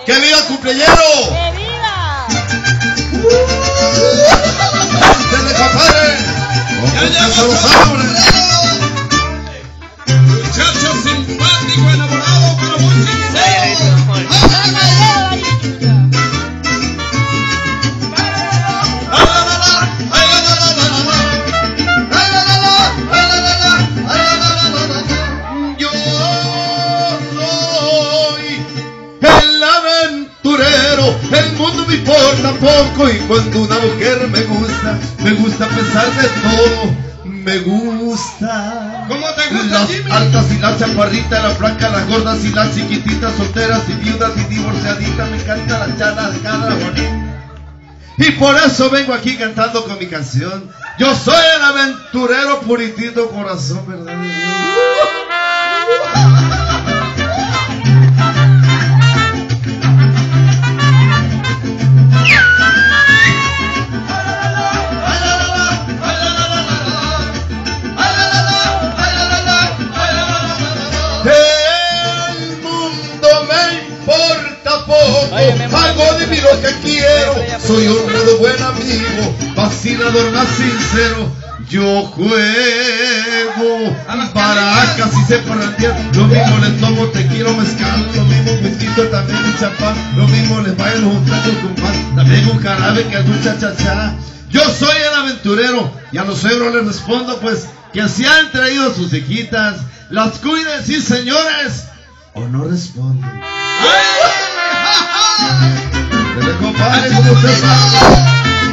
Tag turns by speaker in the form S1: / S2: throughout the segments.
S1: ¡Que viva el cumpleañero!
S2: ¡Que viva!
S1: ¡Dale, compadre!
S3: Muchacho simpático, enamorado, pero muy sincero.
S1: Yo soy el aventurero, el mundo me importa poco y cuando una mujer me gusta a pesar de todo. Me gusta.
S3: ¿Cómo te gusta,
S1: las
S3: Jimmy?
S1: altas y las chaparritas, las flacas, las gordas y las chiquititas, solteras y viudas y divorciaditas. Me encanta la charla de cada bonita. Y por eso vengo aquí cantando con mi canción. Yo soy el aventurero puritito corazón, ¿verdad? El mundo me importa poco, hago de mí lo que quiero, soy honrado, buen amigo, vacilador más sincero. Yo juego baracas y sé parrandear, lo mismo les tomo tequila, mezcal, lo mismo whisky, también un champán, lo mismo les bailo un trago con pan, también un jarabe que es un cha-cha-cha. Yo soy el aventurero y a los suegros les respondo pues que si han traído sus hijitas, las cuiden, sí señores, o no responden. Dele, compadre, como usted sabe.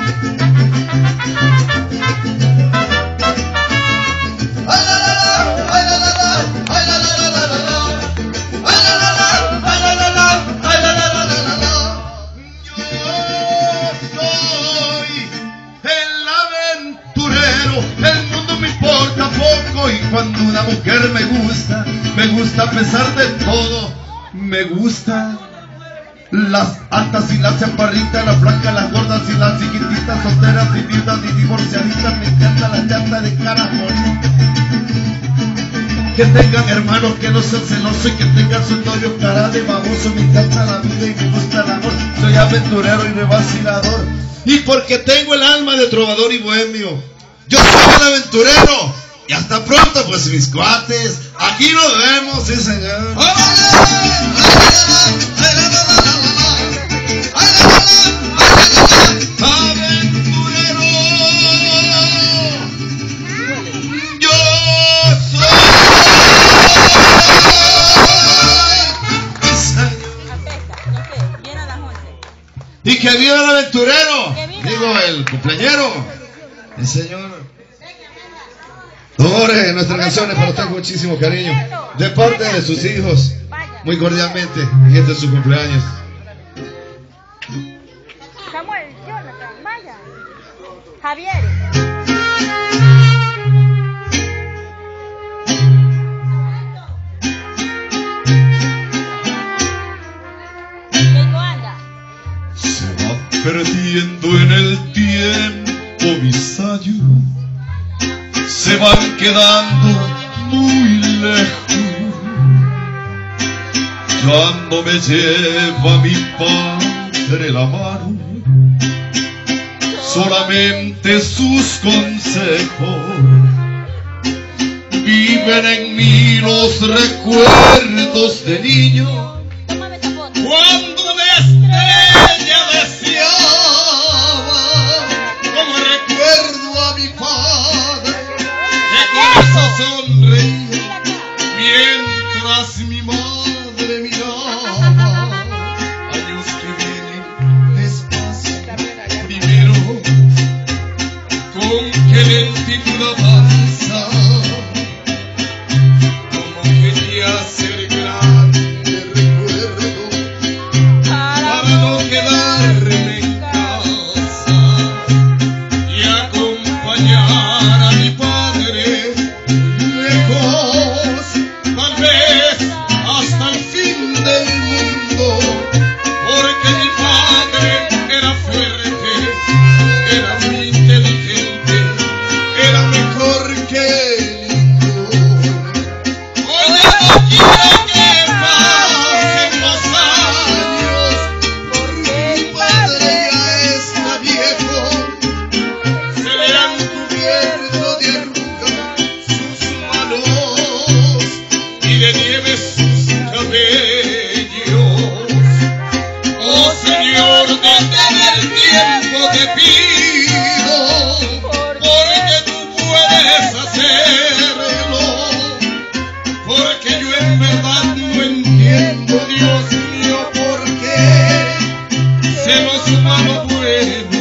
S1: Y cuando una mujer me gusta a pesar de todo, me gusta las altas y las chaparritas, las flacas, las gordas y las chiquititas, solteras y viudas y divorciaditas, me encanta la llanta de cara bonita. Que tengan hermanos que no sean celosos y que tengan su novio cara de baboso, me encanta la vida y me gusta el amor, soy aventurero y revacilador, y porque tengo el alma de trovador y bohemio, yo soy el aventurero. Y hasta pronto, pues, mis cuates. Aquí nos vemos, sí, señor. Aventurero, yo soy. Y que viva el aventurero. Digo, el cumpleañero. Sí, señor. Ore, nuestras canciones para usted con muchísimo cariño, de parte de sus hijos, muy cordialmente, y este es su cumpleaños.
S2: Samuel, Jonathan, Maya, Javier.
S1: Se va perdiendo en el tiempo mis años, se van quedando muy lejos, ya no me lleva mi padre la mano, solamente sus consejos, viven en mí los recuerdos de niño, cuando de estrella deseaba, como recuerdo a mi padre. Sonreía mientras mi madre miraba, años que vienen despacio, primero con qué lentitud avanza, como quería ser grande recuerdo, para no quedarme en casa y acompañar a mi padre. Tal vez hasta el fin del mundo, porque mi padre era fuerte, era muy inteligente, era mejor
S3: celos humano bueno.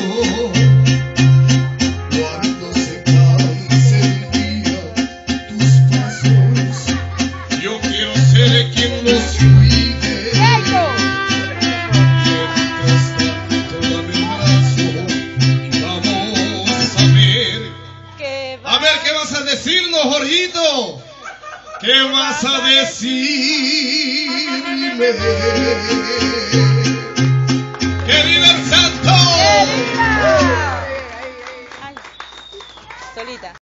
S1: Cuando se canse el día tus pasos,
S3: Yo quiero ser quien los
S1: cuide.
S2: ¡Eso!
S3: mientras tanto dame el brazo y vamos a ver.
S2: Que
S3: A ver, ¿qué vas a decirnos, Jorgito? ¿Qué vas a decirme? ¡Que viva el santo!
S2: ¡Que viva! Ay, solita.